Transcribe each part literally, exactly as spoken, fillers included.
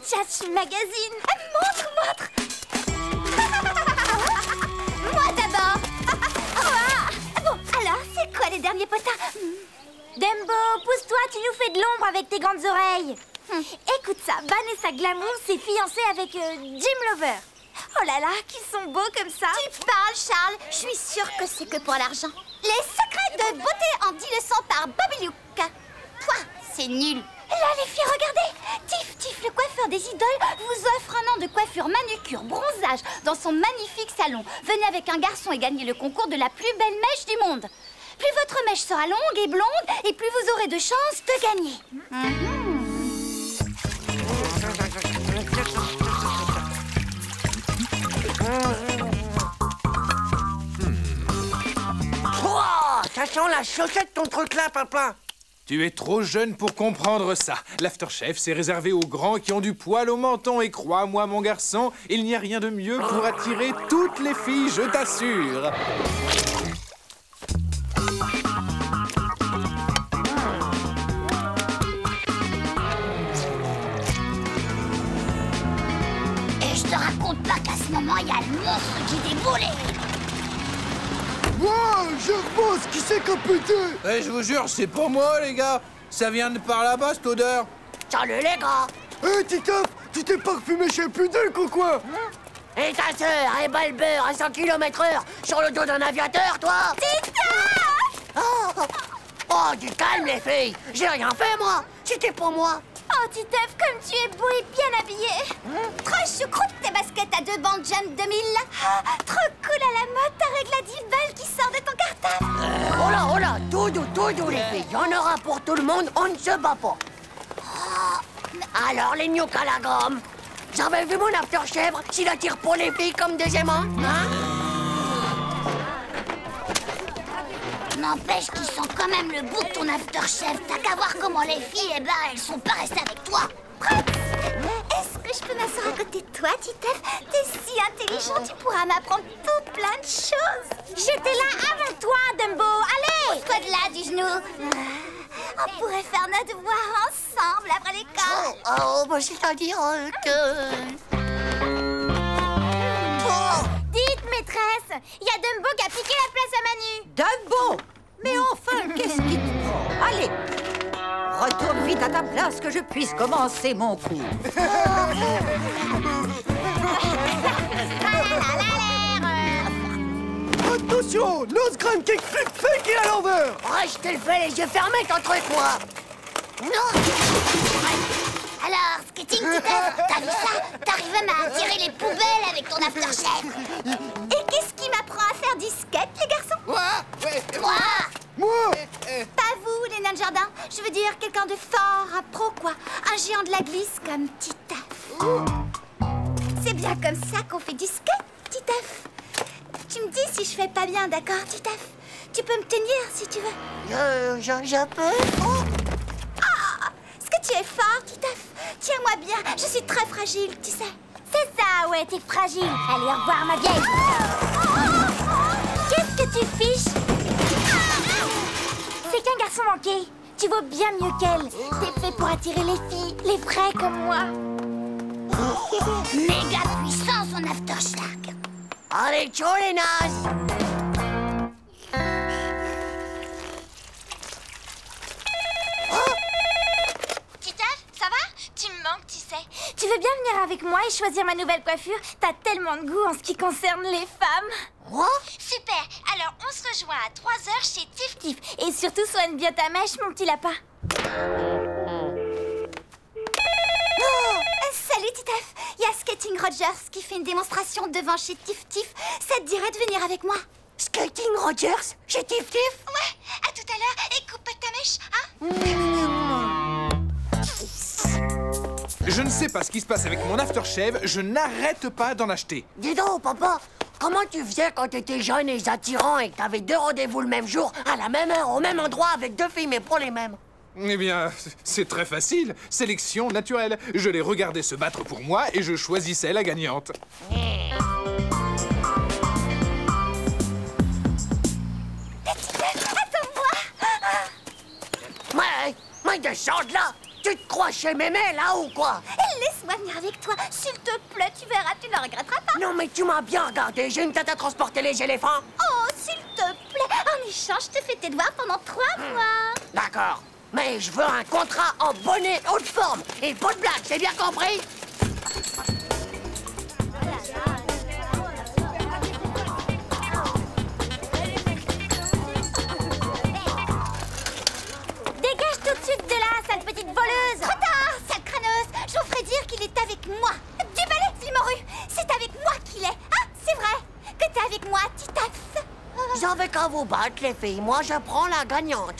Tchatch Magazine. Montre, montre. Moi d'abord. Bon, alors, c'est quoi les derniers potins? Dumbo, pousse-toi, tu nous fais de l'ombre avec tes grandes oreilles. Hum. Écoute ça, Vanessa Glamour s'est fiancée avec euh, Jim Lover. Oh là là, qu'ils sont beaux comme ça. Tu parles, Charles. Je suis sûre que c'est que pour l'argent. Les secrets de beauté en dix leçons par Bobby Luke. Toi, c'est nul. Là, les filles, regardez. Tiff, Tiff, le coiffeur des idoles, vous offre un an de coiffure manucure, bronzage dans son magnifique salon. Venez avec un garçon et gagnez le concours de la plus belle mèche du monde. Plus votre mèche sera longue et blonde, et plus vous aurez de chances de gagner. Mm-hmm. Oh, ça sent la chaussette ton truc là, papa. Tu es trop jeune pour comprendre ça. L'aftershave, c'est réservé aux grands qui ont du poil au menton. Et crois-moi, mon garçon, il n'y a rien de mieux pour attirer toutes les filles, je t'assure. Et je te raconte pas qu'à ce moment, il y a le monstre qui déboulait. Wow, Gervos, qui c'est qu'a pété? Eh, je vous jure, c'est pour moi, les gars. Ça vient de par là-bas, cette odeur. Salut les gars. Hé, hey, Titeuf, tu t'es parfumé chez Puduc ou quoi? Et ta sœur, elle bat le beurre à cent kilomètres heure sur le dos d'un aviateur, toi? Titeuf! Oh, oh, du calme, les filles. J'ai rien fait, moi. C'était pour moi. Oh, Titeuf, comme tu es beau et bien habillé. Mmh. Trop choucroute tes baskets à deux bandes Jump deux mille. Ah, trop cool à la mode, ta règle à dix balles qui sort de ton cartable. Euh, oh là, oh là, tout doux, tout doux, les filles. Il y en aura pour tout le monde, on ne se bat pas. Oh, alors, les gnocchs à la gomme. J'avais vu mon after-chèvre, s'il attire pour les filles comme des aimants, hein? N'empêche qu'ils sont quand même le bout de ton after-chef. T'as qu'à voir comment les filles, eh ben, elles sont pas restées avec toi. Est-ce que je peux m'asseoir à côté de toi, Titeuf? T'es si intelligent, tu pourras m'apprendre tout plein de choses. J'étais là avant toi, Dumbo. Allez, pose-toi de là, du genou. On pourrait faire nos devoirs ensemble après l'école. Oh, oh bah c'est-à-dire euh, que... Oh. Dites, maîtresse, il y a Dumbo qui a piqué la place à Manu. Dumbo! Mais enfin, qu'est-ce qui te prend? Allez, retourne vite à ta place que je puisse commencer mon cours. Attention, Nosgran kick flip fake et à l'envers. Ouais, je te le fais les yeux fermés, ton truc, moi. Non. Alors, skating, Titeuf, t'as vu ça? T'arrives même à attirer les poubelles avec ton aftershave. Et qu'est-ce qui m'apprend à faire du skate, les garçons? Moi? Ouais. Moi? Moi? Pas vous, les nains de jardin. Je veux dire quelqu'un de fort, un pro, quoi. Un géant de la glisse comme Titeuf. C'est bien comme ça qu'on fait du skate, Titeuf. Tu me dis si je fais pas bien, d'accord, Titeuf? Tu peux me tenir si tu veux. Euh, je, je peux? Oh. Ah, est-ce que tu es fort, Titeuf? Tiens-moi bien, je suis très fragile, tu sais. C'est ça, ouais, t'es fragile. Allez, au revoir, ma vieille. Qu'est-ce que tu fiches? C'est qu'un garçon manqué. Tu vaux bien mieux qu'elle. T'es fait pour attirer les filles, les vrais comme moi. Méga puissant, son aftershave. Allez, ciao, les nazes. Tu me manques, tu sais. Tu veux bien venir avec moi et choisir ma nouvelle coiffure? T'as tellement de goût en ce qui concerne les femmes. Quoi? Super. Alors, on se rejoint à trois heures chez Tiff Tiff. Et surtout, soigne bien ta mèche, mon petit lapin. Oh, salut, Titeuf. Il y a Skating Rogers qui fait une démonstration devant chez Tiff Tiff. Ça te dirait de venir avec moi? Skating Rogers? Chez Tiff Tiff? Ouais, à tout à l'heure. Et coupe ta mèche, hein? Je ne sais pas ce qui se passe avec mon aftershave, je n'arrête pas d'en acheter. Dis donc, papa, comment tu faisais quand t'étais jeune et attirant et que t'avais deux rendez-vous le même jour, à la même heure, au même endroit, avec deux filles, mais pour les mêmes? Eh bien, c'est très facile. Sélection naturelle. Je les regardais se battre pour moi et je choisissais la gagnante. Mais, mais descends de là! Tu te crois chez Mémé, là, ou quoi? Laisse laisse-moi venir avec toi. S'il te plaît, tu verras, tu ne regretteras pas. Non, mais tu m'as bien regardé. J'ai une tête à transporter les éléphants. Oh, s'il te plaît. En échange, je te fais tes devoirs pendant trois mois. D'accord. Mais je veux un contrat en bonnet haute forme. Et pas de blague, c'est bien compris? Dégage tout de suite de là, sale petite voleuse. Trop tard, sale crâneuse. Je vous ferai dire qu'il est avec moi. Du balai, Flimorue. C'est avec moi qu'il est. Ah, c'est vrai que t'es avec moi, Titeuf. Vous avez qu'à vous battre, les filles. Moi, je prends la gagnante.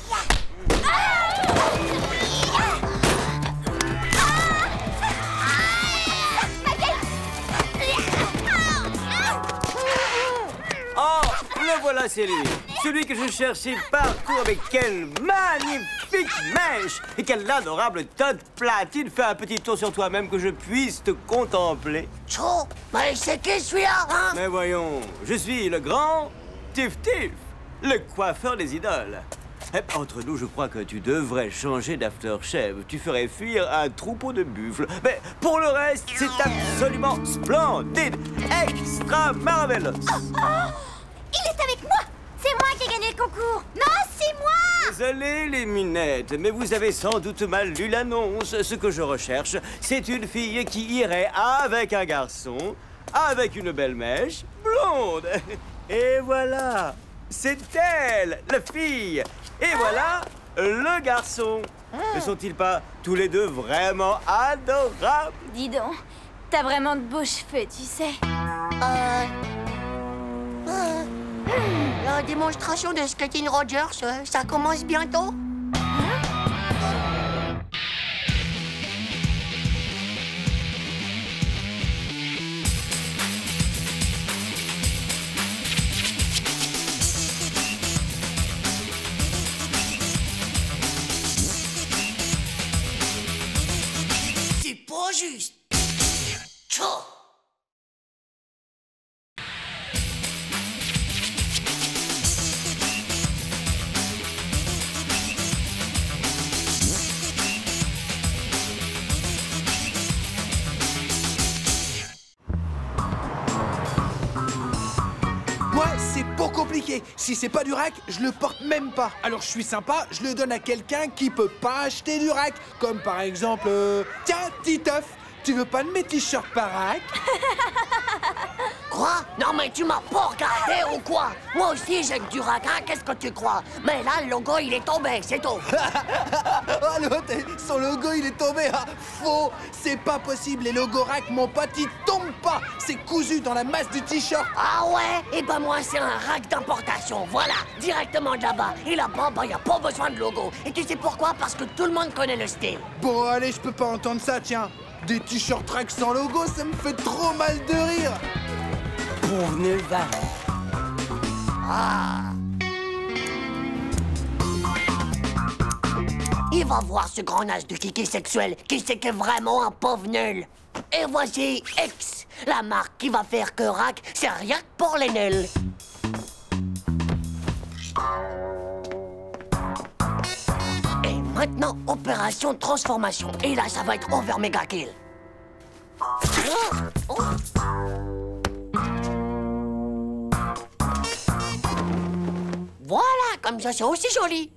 Oh, le voilà, c'est lui. Celui que je cherchais partout avec quelle magnifique mèche et quelle adorable tête platine. Fais un petit tour sur toi-même que je puisse te contempler. Tchou, mais c'est qui celui-là, hein? Mais voyons, je suis le grand Tif Tif, le coiffeur des idoles. Eh, entre nous, je crois que tu devrais changer d'aftershave. Tu ferais fuir un troupeau de buffles. Mais pour le reste, c'est absolument splendide, extra marvelous. Oh, oh, il est avec moi. C'est moi qui ai gagné le concours. Non, c'est moi. Désolé, les minettes, mais vous avez sans doute mal lu l'annonce. Ce que je recherche, c'est une fille qui irait avec un garçon, avec une belle mèche, blonde. Et voilà, c'est elle, la fille. Et voilà, le garçon. Ne sont-ils pas tous les deux vraiment adorables? Dis donc, t'as vraiment de beaux cheveux, tu sais. Euh... euh... La démonstration de Skating Rogers, euh, ça commence bientôt? C'est pas juste. Tchou. Moi, c'est pas compliqué. Si c'est pas du rack, je le porte même pas. Alors je suis sympa, je le donne à quelqu'un qui peut pas acheter du rack. Comme par exemple... euh, Tiens, Titeuf, tu veux pas de mes t-shirts par rack? Quoi? Non mais tu m'as pas regardé ou quoi? Moi aussi j'ai du rack, hein? Qu'est-ce que tu crois? Mais là, le logo, il est tombé, c'est tout. Oh l'autre, son logo il est tombé. Ah, faux, c'est pas possible. Les logos rack, mon pote, ils tombent pas. C'est cousu dans la masse du t-shirt. Ah ouais? Eh ben moi, c'est un rack d'importation. Voilà, directement de là-bas. Et là-bas, bah, y a pas besoin de logo. Et tu sais pourquoi? Parce que tout le monde connaît le style. Bon, allez, je peux pas entendre ça, tiens. Des t-shirts rack sans logo, ça me fait trop mal de rire. Convenez va. Ah. Il va voir ce grand as de kiki sexuel qui sait qu'est vraiment un pauvre nul. Et voici X, la marque qui va faire que rack, c'est rien que pour les nuls. Et maintenant, opération transformation. Et là, ça va être over méga kill. Oh, oh. Voilà, comme ça, c'est aussi joli.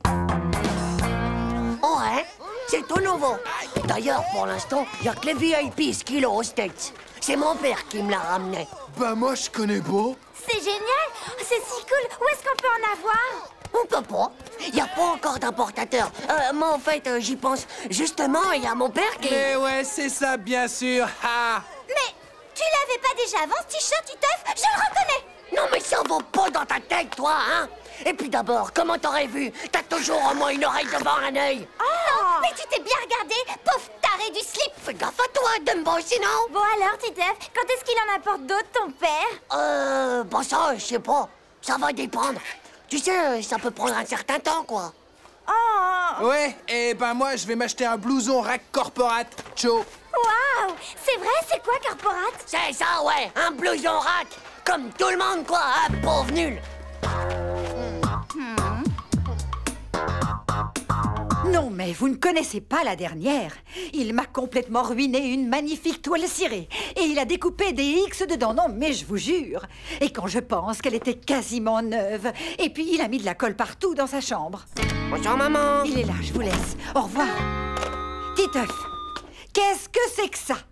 Ouais, c'est tout nouveau. D'ailleurs, pour l'instant, il n'y a que les V I P qui l'ont aux States. C'est mon père qui me l'a ramené. Bah moi, je connais beau. C'est génial. C'est si cool. Où est-ce qu'on peut en avoir? On peut pas. Il n'y a pas encore d'importateur. Euh, moi, en fait, euh, j'y pense. Justement, il y a mon père qui... Mais ouais, c'est ça, bien sûr. Ah. Mais tu l'avais pas déjà avant, ce t-shirt, Titeuf? Je le reconnais. Non, mais ça va pas dans ta tête, toi, hein? Et puis d'abord, comment t'aurais vu? T'as toujours au moins une oreille devant un œil. Oh, non, mais tu t'es bien regardé, pauvre taré du slip. Fais gaffe à toi, Dumbo, sinon... Bon alors, Titeuf, quand est-ce qu'il en apporte d'autres, ton père? Euh... Bon, ça, je sais pas. Ça va dépendre. Tu sais, ça peut prendre un certain temps, quoi. Oh. Ouais, et ben moi, je vais m'acheter un blouson rack corporate. Ciao. Waouh. C'est vrai, c'est quoi, corporate? C'est ça, ouais, un blouson rack. Comme tout le monde, quoi, un pauvre nul. Non, Non, mais vous ne connaissez pas la dernière. Il m'a complètement ruiné une magnifique toile cirée. Et il a découpé des X dedans, non, mais je vous jure. Et quand je pense qu'elle était quasiment neuve. Et puis, il a mis de la colle partout dans sa chambre. Bonjour, maman. Il est là, je vous laisse. Au revoir. Titeuf, qu'est-ce que c'est que ça?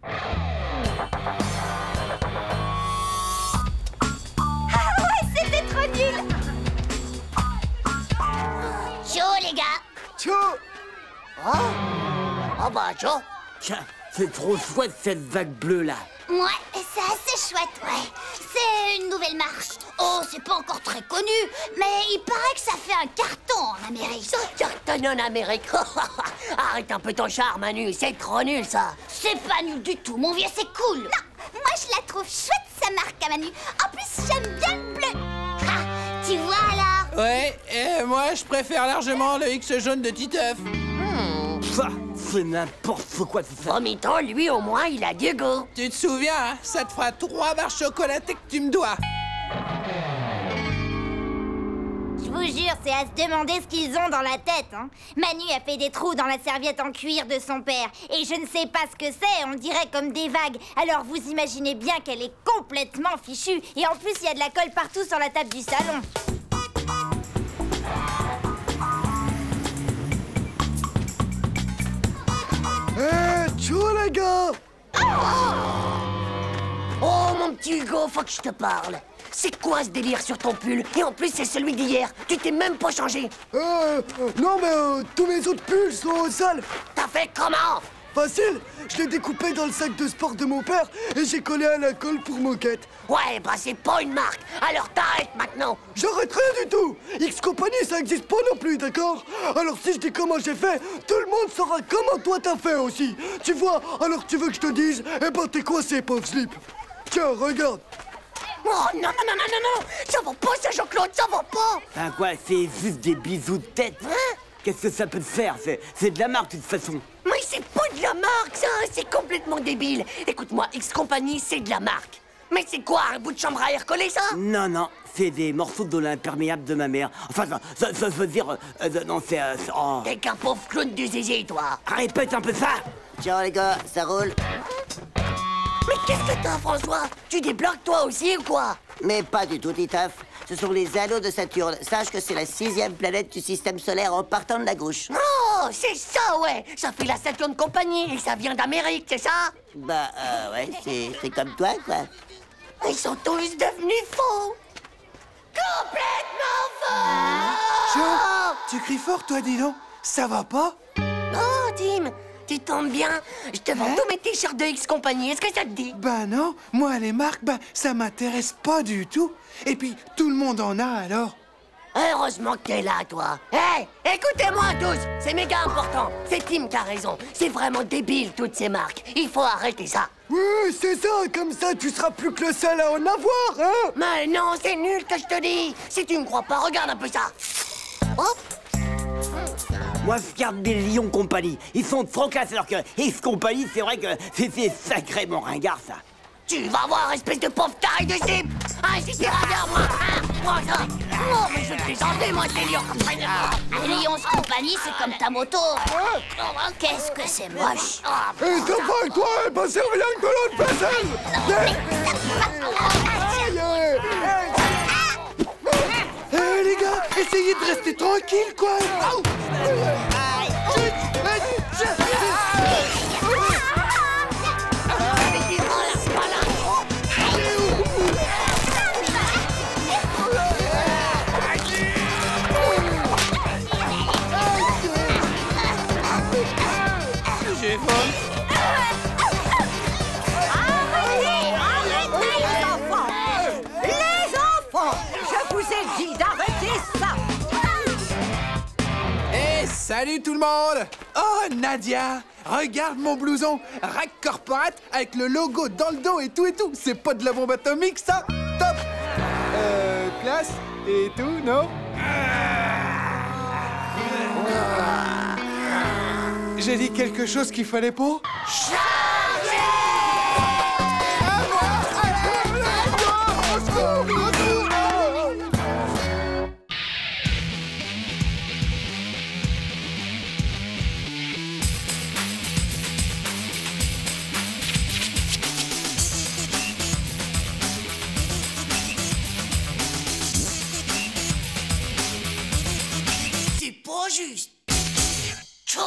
Ah ouais, c'était trop nul. Ciao, les gars. Tchou! Oh, oh bah, ciao. Tiens, c'est trop chouette cette vague bleue là. Ouais, c'est assez chouette, ouais. C'est une nouvelle marche. Oh, c'est pas encore très connu, mais il paraît que ça fait un carton en Amérique. Ça cartonne en Amérique. Arrête un peu ton charme, Manu. C'est trop nul, ça. C'est pas nul du tout, mon vieux, c'est cool. Non, moi je la trouve chouette, sa marque à Manu. En plus, j'aime bien le bleu. Ah, tu vois alors? Ouais, et moi je préfère largement le X jaune de Titeuf. Ça, c'est n'importe quoi tout ça. Vomiton, lui, au moins, il a du goût. Tu te souviens, hein, ça te fera trois barres chocolatées que tu me dois. Je vous jure, c'est à se demander ce qu'ils ont dans la tête, hein. Manu a fait des trous dans la serviette en cuir de son père. Et je ne sais pas ce que c'est, on dirait comme des vagues. Alors vous imaginez bien qu'elle est complètement fichue. Et en plus, il y a de la colle partout sur la table du salon. Hé, hey, tchou les gars! Oh, mon petit Hugo, faut que je te parle. C'est quoi ce délire sur ton pull? Et en plus, c'est celui d'hier. Tu t'es même pas changé. Euh, non mais euh, tous mes autres pulls sont sales. T'as fait comment? Facile, je l'ai découpé dans le sac de sport de mon père et j'ai collé à la colle pour moquette. Ouais, bah c'est pas une marque. Alors t'arrêtes maintenant. J'arrête rien du tout. X Company, ça existe pas non plus, d'accord? Alors si je dis comment j'ai fait, tout le monde saura comment toi t'as fait aussi. Tu vois, alors tu veux que je te dise? Eh ben t'es coincé, pauvre slip. Tiens, regarde. Oh non, non, non, non, non, non. Ça va pas, ça, Jean-Claude, ça va pas. Enfin quoi, c'est juste des bisous de tête. Hein? Qu'est-ce que ça peut te faire? C'est c'est de la marque de toute façon. Mais c'est pas de la marque, ça. C'est complètement débile. Écoute-moi, X Company, c'est de la marque. Mais c'est quoi, un bout de chambre à air collé, ça? Non, non, c'est des morceaux de l'imperméable de ma mère. Enfin, ça, ça, ça veut dire... euh, non, c'est... Euh, oh. T'es qu'un pauvre clown du zizi, toi. Répète un peu ça. Ciao les gars, ça roule? Mais qu'est-ce que t'as, François? Tu débloques toi aussi ou quoi? Mais pas du tout, Titeuf. Ce sont les anneaux de Saturne. Sache que c'est la sixième planète du système solaire en partant de la gauche. Oh, c'est ça, ouais. Ça fait la Saturn Company et ça vient d'Amérique, c'est ça? Bah, euh, ouais, c'est c'est comme toi, quoi. Ils sont tous devenus faux. Complètement faux. Tiens, tu cries fort, toi, dis donc. Ça va pas? Oh, Tim, tu tombes bien. Je te vends Hein? tous mes t-shirts de X Company. Est-ce que ça te dit? Bah non, moi les marques, bah ça m'intéresse pas du tout. Et puis, tout le monde en a alors. Heureusement que t'es là, toi. Hé, hey, écoutez-moi tous. C'est méga important. C'est Tim qui a raison. C'est vraiment débile, toutes ces marques. Il faut arrêter ça. Oui, c'est ça, comme ça tu seras plus que le seul à en avoir, hein? Mais non, c'est nul que je te dis. Si tu me crois pas, regarde un peu ça. Hop. Moi, je garde des Lions Compagnie. Ils sont trop classe, alors que X Company, c'est vrai que c'est c'est sacrément ringard, ça. Tu vas voir, espèce de pauvre taré de slip. Ah, si c'est ringard, moi. Ah, moi, ça. Oh, mais je vais te les enlever, moi, ces lions. Les Lions Compagnie, c'est comme ta moto. Qu'est-ce que c'est moche. Et t'as pas avec toi, elle va servir rien que de l'autre vaisselle! Eh les gars, essayez de rester tranquille, quoi. J'ai faim. Les enfants! Les enfants! Je vous ai dit d'arrêter ça! Eh, salut tout le monde! Oh, Nadia! Regarde mon blouson! Rack Corporate avec le logo dans le dos et tout et tout! C'est pas de la bombe atomique, ça! Top! Euh, classe et tout, non? J'ai dit quelque chose qu'il fallait pas? juste. Tchou.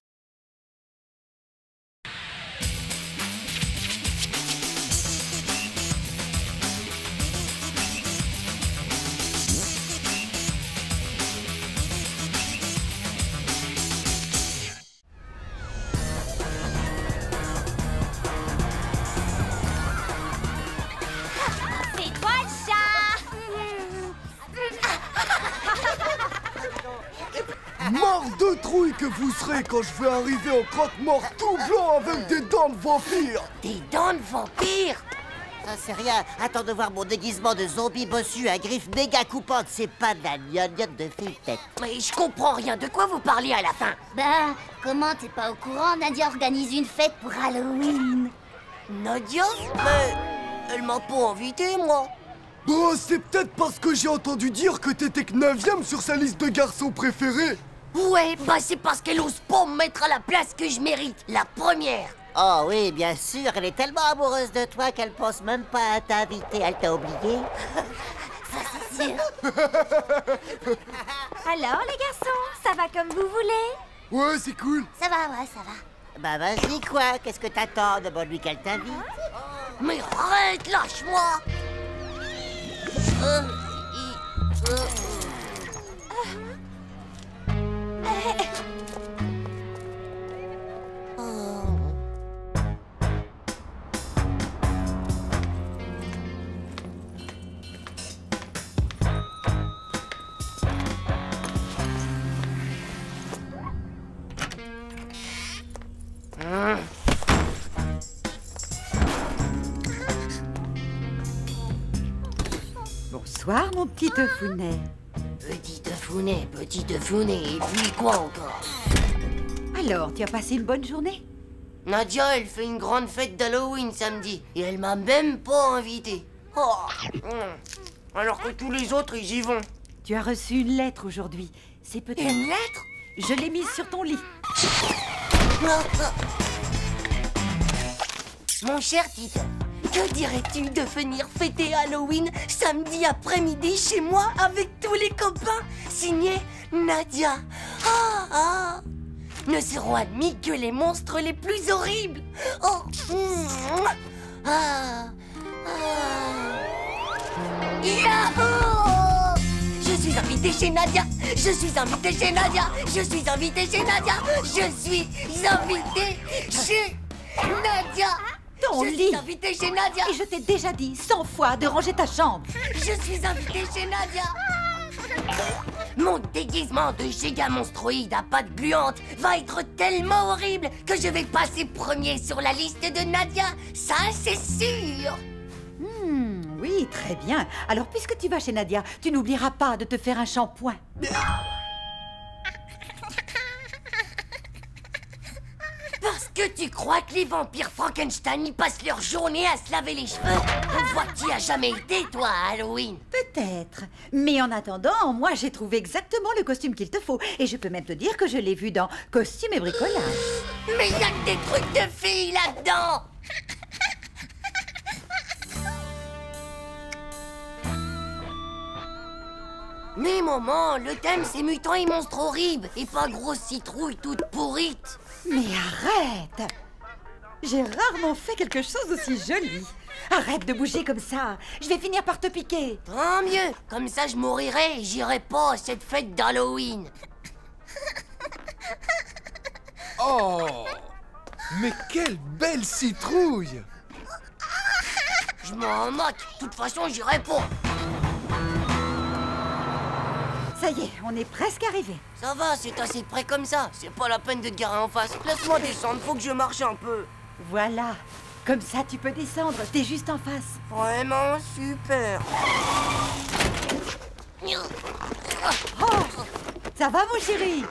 C'est toi le chat. Mort de trouille que vous serez quand je vais arriver en croque-mort tout blanc avec des dents de vampire. Des dents de vampire. Ça c'est rien. Attends de voir mon déguisement de zombie bossu à griffes méga coupantes. C'est pas de la gnognotte de fille-tête. Mais je comprends rien. De quoi vous parliez à la fin? Bah, comment t'es pas au courant? Nadia organise une fête pour Halloween. Nadia? Mais elle m'a pas invité, moi. Bah, c'est peut-être parce que j'ai entendu dire que t'étais que neuvième sur sa liste de garçons préférés. Ouais, bah c'est parce qu'elle ose pas me mettre à la place que je mérite. La première. Oh oui, bien sûr. Elle est tellement amoureuse de toi qu'elle pense même pas à t'inviter. Elle t'a oublié. Ça, c'est sûr. Alors les garçons, ça va comme vous voulez? Ouais, c'est cool. Ça va, ouais, ça va. Bah vas-y quoi. Qu'est-ce que t'attends? Demande-lui qu'elle t'invite. Mais arrête, lâche-moi. Euh, il- euh, Bonsoir, mon petit Tefounet. Petit Tefounet, petit Tefounet, et puis quoi encore? Alors, tu as passé une bonne journée? Nadia, elle fait une grande fête d'Halloween samedi, et elle m'a même pas invité. Oh, hum. Alors que tous les autres, ils y vont. Tu as reçu une lettre aujourd'hui. C'est peut-être... Une lettre? Je l'ai mise sur ton lit. Mon cher Tite, que dirais-tu de venir fêter Halloween samedi après-midi chez moi avec tous les copains? Signé Nadia. Ah, ah. Ne seront admis que les monstres les plus horribles. Oh. mm, Ah. Ah. Yahoo! Je suis invité chez Nadia. Je suis invité chez Nadia. Je suis invité chez Nadia. Je suis invité chez Nadia. Ton je lit. suis invité chez Nadia. Et je t'ai déjà dit cent fois de ranger ta chambre. Je suis invité chez Nadia. Mon déguisement de giga monstroïde à pattes gluantes va être tellement horrible que je vais passer premier sur la liste de Nadia. Ça, c'est sûr. Hmm, oui, très bien. Alors, puisque tu vas chez Nadia, tu n'oublieras pas de te faire un shampoing. Parce que tu crois que les vampires Frankenstein y passent leur journée à se laver les cheveux? On voit que tu as jamais été, toi, à Halloween. Peut-être. Mais en attendant, moi, j'ai trouvé exactement le costume qu'il te faut. Et je peux même te dire que je l'ai vu dans Costume et bricolage. Mais il y a que des trucs de filles là-dedans. Mais maman, le thème c'est mutants et monstres horribles, et pas grosse citrouille toute pourrite. Mais arrête! J'ai rarement fait quelque chose d'aussi joli. Arrête de bouger comme ça. Je vais finir par te piquer. Tant mieux, comme ça je mourirai et j'irai pas à cette fête d'Halloween. Oh! Mais quelle belle citrouille! Je m'en moque, de toute façon j'irai pas. Ça y est, on est presque arrivé. Ça va, c'est assez près comme ça, c'est pas la peine de te garer en face. Laisse-moi descendre, faut que je marche un peu. Voilà. Comme ça, tu peux descendre. T'es juste en face. Vraiment super. Oh! Ça va, mon chéri?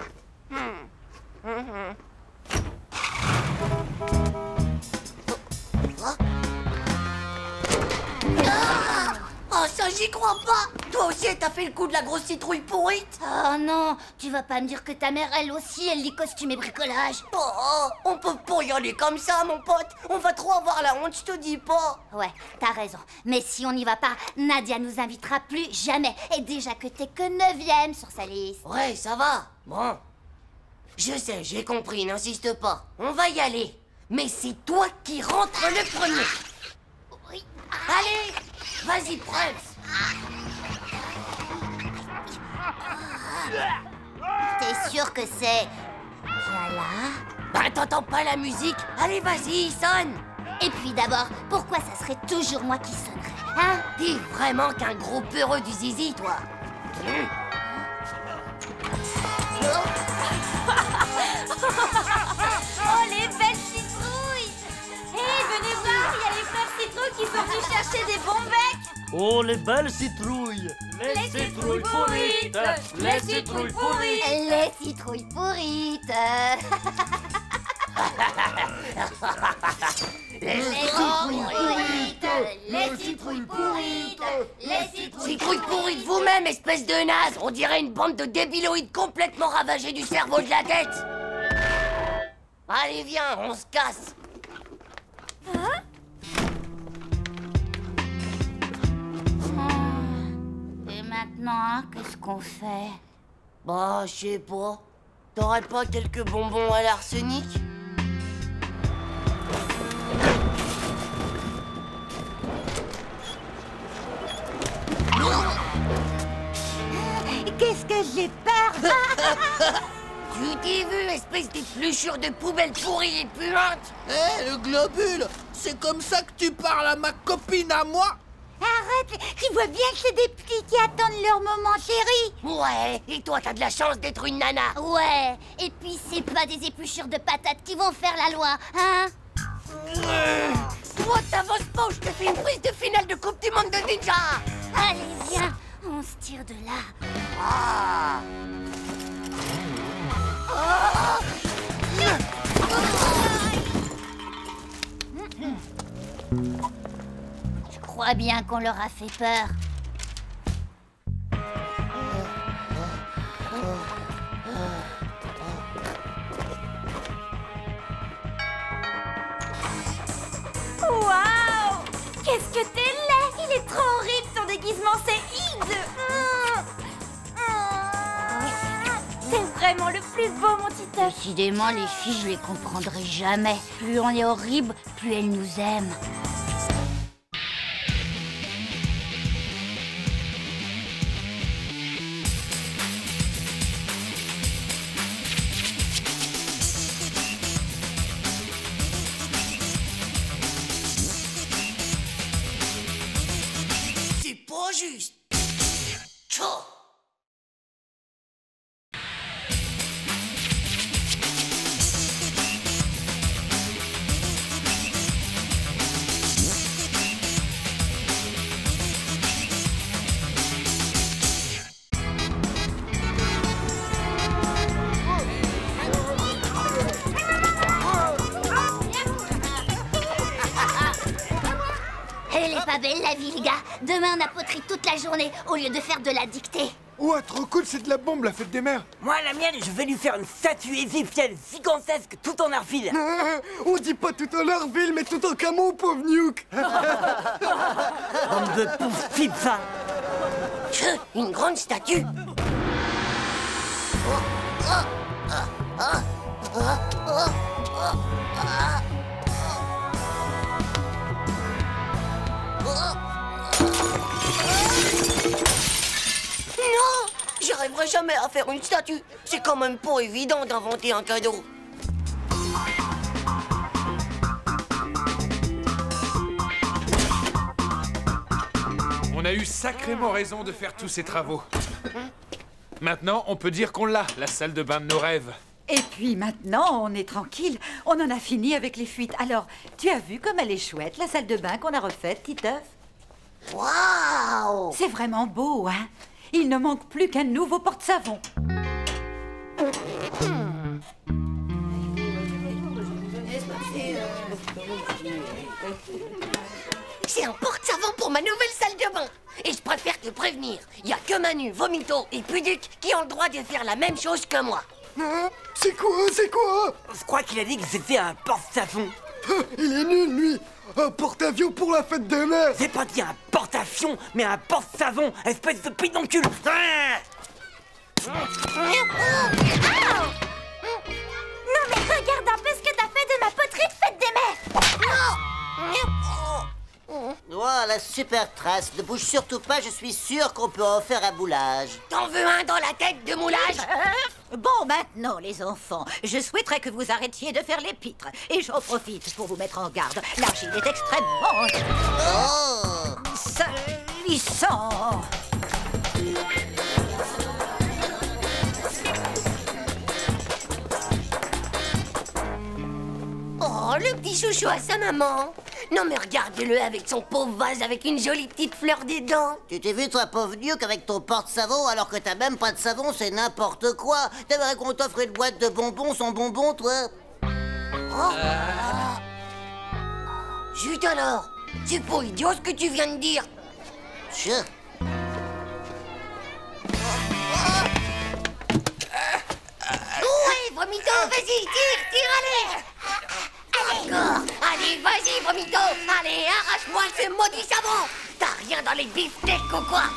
Oh, ça j'y crois pas. Toi aussi t'as fait le coup de la grosse citrouille pourrite. Oh non, tu vas pas me dire que ta mère, elle aussi, elle lit costume et bricolage. Oh, on peut pas y aller comme ça, mon pote. On va trop avoir la honte, je te dis pas. Ouais, t'as raison. Mais si on n'y va pas, Nadia nous invitera plus jamais. Et déjà que t'es que neuvième sur sa liste. Ouais, ça va. Bon, Je sais, j'ai compris, n'insiste pas. On va y aller. Mais c'est toi qui rentres le premier. Oui. Allez, vas-y, Prince. T'es sûr que c'est... Bien là? Bah, t'entends pas la musique? Allez, vas-y, sonne. Et puis d'abord, pourquoi ça serait toujours moi qui sonnerais, hein? T'es vraiment qu'un gros peureux du zizi, toi. Oh, les belles citrouilles! Hé, venez voir, il y a les frères citrouilles qui sont venus chercher des bons becs! Oh, les belles citrouilles! Les citrouilles pourrites! Les citrouilles pourrites! Les citrouilles pourrites. Les citrouilles pourrites. Les citrouilles pourrites. Les citrouilles Citrouille pourrie de vous-même, espèce de naze. On dirait une bande de débiloïdes complètement ravagés du cerveau de la tête. Allez, viens, on se casse. Hein? Et maintenant, qu'est-ce qu'on fait? Bah, je sais pas. T'aurais pas quelques bonbons à l'arsenic? Qu'est-ce que j'ai peur! Tu t'es vu, espèce d'épluchure de poubelle pourrie et puante? Hé, le globule, c'est comme ça que tu parles à ma copine à moi? Arrête! Tu vois bien que c'est des petits qui attendent leur moment, chérie! Ouais, et toi, t'as de la chance d'être une nana. Ouais, et puis c'est pas des épluchures de patates qui vont faire la loi, hein? Toi, t'avances pas ou je te fais une prise de finale de Coupe du Monde de Ninja. Allez, viens, on se tire de là. Ah. Je crois bien qu'on leur a fait peur. Waouh! Qu'est-ce que t'es laid! Il est trop horrible ton déguisement, c'est hideux! C'est vraiment le plus beau, mon Titeuf! Décidément, les filles, je les comprendrai jamais. Plus on est horrible, plus elles nous aiment. C'est pas juste. Tchou. Elle est pas belle, la vie, les gars. Demain, on a poterie toute la journée au lieu de faire de la dictée. Ouais, trop cool, c'est de la bombe, la fête des mères. Moi, la mienne, je vais lui faire une statue égyptienne gigantesque tout en argile. On dit pas tout en Larville, mais tout en camo, pauvre Nuke. Bande de pauvres pipes, ça. Tchou, une grande statue. Non, j'y arriverai jamais à faire une statue. C'est quand même pas évident d'inventer un cadeau. On a eu sacrément raison de faire tous ces travaux. Maintenant, on peut dire qu'on l'a, la salle de bain de nos rêves. Et puis maintenant, on est tranquille. On en a fini avec les fuites. Alors, tu as vu comme elle est chouette, la salle de bain qu'on a refaite, Titeuf? Waouh! C'est vraiment beau, hein? Il ne manque plus qu'un nouveau porte-savon. C'est un porte-savon pour ma nouvelle salle de bain. Et je préfère te prévenir, il n'y a que Manu, Vomito et Puduc qui ont le droit de faire la même chose que moi. Hein? C'est quoi? C'est quoi? Je crois qu'il a dit que c'était un porte-savon. Il est nul, lui. Un porte-avions pour la fête des mères. C'est pas dit un porte-avions, mais un porte-savon, espèce de pédoncule. Ah! Voilà, super trace. Ne bouge surtout pas, je suis sûr qu'on peut en faire un moulage. T'en veux un dans la tête de moulage? Bon, maintenant, les enfants, je souhaiterais que vous arrêtiez de faire les pitres. Et j'en profite pour vous mettre en garde. L'argile est extrêmement... Oh! salissant. Oh, le petit chouchou à sa maman. Non mais regarde-le avec son pauvre vase avec une jolie petite fleur dedans. Tu t'es vu, toi, pauvre nuque, avec ton porte-savon, alors que t'as même pas de savon, c'est n'importe quoi. T'aimerais qu'on t'offre une boîte de bonbons sans bonbons, toi? Oh. Euh... Zut alors. C'est pas idiot ce que tu viens de dire. Je... Ouais, Vomito, vas-y, tire, tire, allez. Encore. Allez, vas-y, Vomito. Allez, arrache-moi ce maudit savon. T'as rien dans les beefsteaks ou quoi?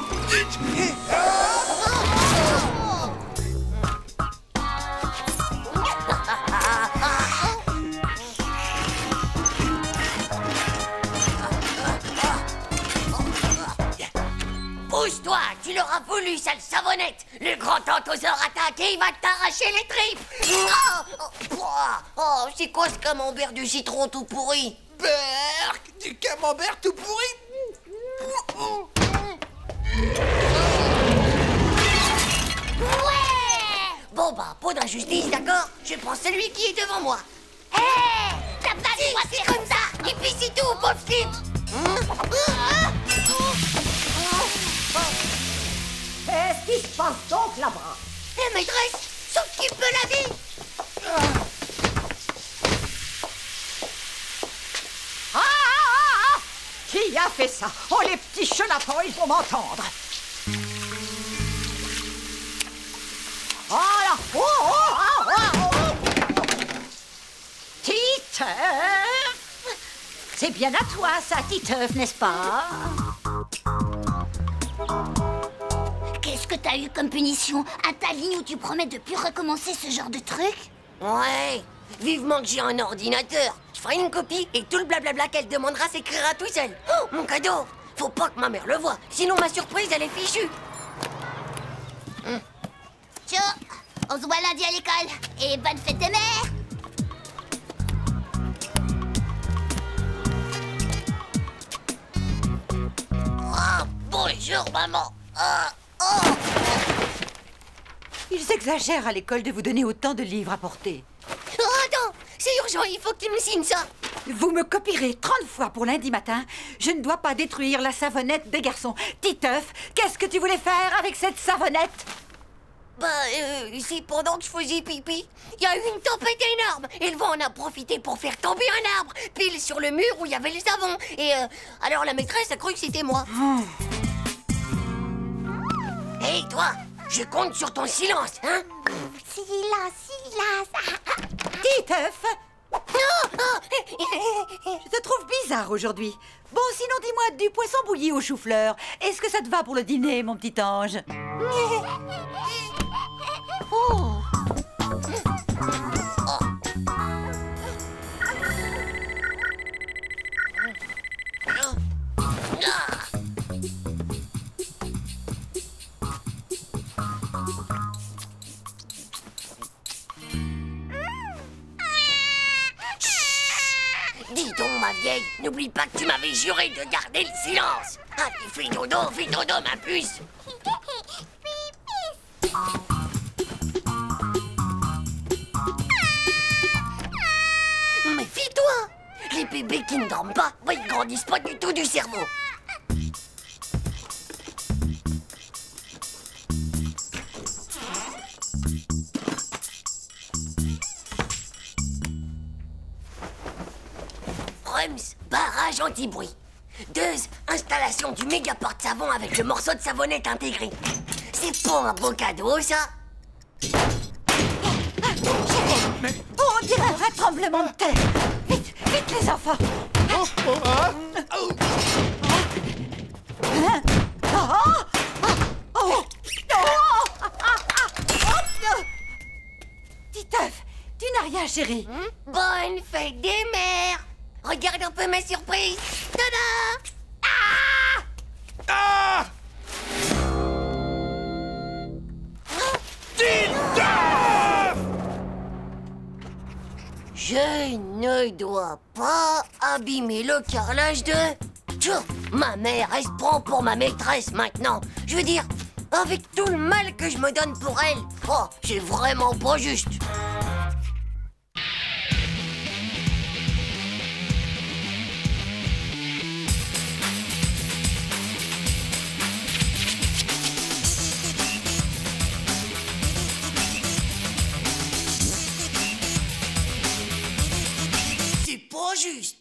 Pousse-toi, tu l'auras voulu, sale savonnette. Le grand tantoseur attaque et il va t'arracher les tripes. Oh, oh, oh, c'est quoi ce camembert de citron tout pourri? Berk, du camembert tout pourri. Ouais. Bon bah, pas d'injustice, d'accord? Je prends celui qui est devant moi. Hé hey, t'as pas le droit de faire comme ça. Et puis c'est tout, pauvre slip. Qu'est-ce qui se passe donc là-bas? Eh maîtresse, sauve qui peut la vie. Ah, ah, ah. Qui a fait ça? Oh, les petits chenapans, ils vont m'entendre. Oh là! Oh, oh, oh, oh, oh. Titeuf! C'est bien à toi, ça, Titeuf, n'est-ce pas? Qu'est-ce que t'as eu comme punition? À ta ligne où tu promets de plus recommencer ce genre de truc? Ouais, vivement que j'ai un ordinateur. Je ferai une copie et tout le blablabla qu'elle demandera s'écrira tout seul. Oh, mon cadeau! Faut pas que ma mère le voie, sinon ma surprise, elle est fichue. Hum. Tchou, on se voit lundi à l'école. Et bonne fête des mères! Oh, bonjour, maman. Oh, oh. Ils exagèrent à l'école de vous donner autant de livres à porter. Oh, attends, c'est urgent, il faut que tu me signes ça. Vous me copierez trente fois pour lundi matin. Je ne dois pas détruire la savonnette des garçons. Titeuf, qu'est-ce que tu voulais faire avec cette savonnette? Bah, euh, c'est pendant que je faisais pipi, il y a eu une tempête énorme. Et le vent en a profité pour faire tomber un arbre, pile sur le mur où il y avait le savon. Et euh, alors la maîtresse a cru que c'était moi. Oh. Hé, hey, toi, je compte sur ton silence, hein? Silence, silence. Titeuf! Je te trouve bizarre aujourd'hui. Bon, sinon, dis-moi, du poisson bouilli au chou-fleur. Est-ce que ça te va pour le dîner, mon petit ange? Oh. Dis donc, ma vieille, n'oublie pas que tu m'avais juré de garder le silence. Ah, fais dodo, fais dodo, ma puce. Méfie-toi. Les bébés qui ne dorment pas, bah, ils grandissent pas du tout du cerveau. Barrage anti-bruit. Deux, installation du méga porte-savon avec le morceau de savonnette intégré. C'est pas un beau cadeau, ça? Mais... On dirait un tremblement de terre. Vite, vite les enfants. Oh, oh, ah. Oh. Hein? Oh. Oh. Oh. Oh. Titeuf, tu n'as rien, chérie. Hmm? Bonne fête des mères. Regarde un peu ma surprise. Tada! Ah! Ah! Titeuf! Je ne dois pas abîmer le carrelage de... Tchou, ma mère, elle se prend pour ma maîtresse maintenant. Je veux dire, avec tout le mal que je me donne pour elle, oh, c'est vraiment pas juste. C'est pas juste.